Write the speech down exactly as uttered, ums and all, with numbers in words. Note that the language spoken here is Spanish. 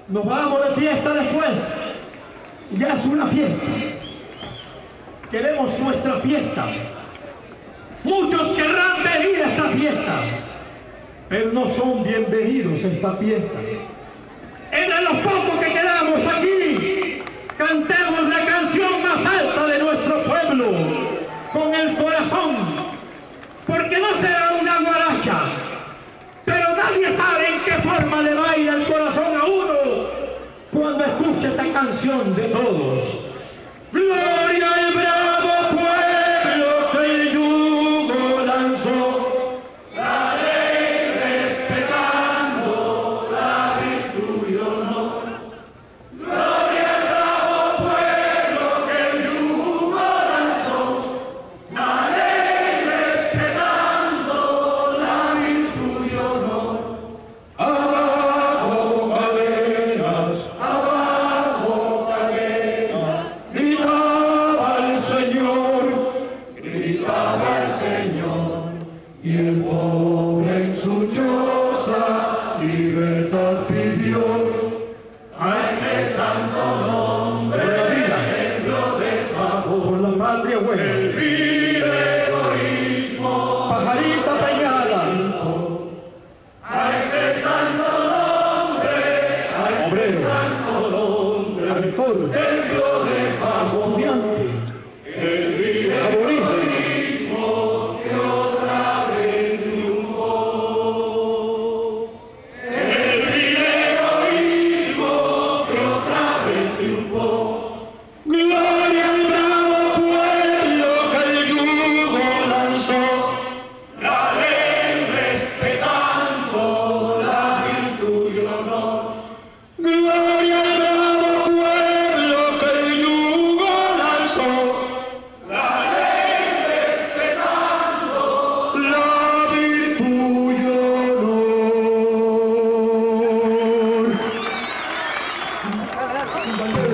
Nos vamos de fiesta después. Ya es una fiesta. Queremos nuestra fiesta. Muchos querrán venir a esta fiesta, pero no son bienvenidos a esta fiesta. Entre los pocos que quedamos aquí, cantemos la canción más alta de nuestro pueblo, con el corazón, porque no será una guaracha, pero nadie sabe en qué forma le baila el corazón a uno cuando escucha esta canción de todos. Gloria al bravo pueblo que el yugo lanzó, la ley respetando la virtud y honor. Gloria al bravo pueblo que el yugo lanzó, la ley respetando la virtud y honor. Abajo cadenas, abajo cadenas, gritaba el Señor, gritaba el Señor, y el pobre en su choza libertad pidió. A este santo nombre lo dejamos por la patria buena. El vil egoísmo, pajarita peñada. A este santo nombre, a este obrero, santo nombre, actor, el lo dejamos, estudiante, el vil egoísmo que otra vez triunfó. El vil egoísmo que otra vez triunfó. Gloria al bravo pueblo que el yugo lanzó, la ley respetando la virtud y honor. Gloria al bravo pueblo que el yugo lanzó, la ley respetando la virtud y honor.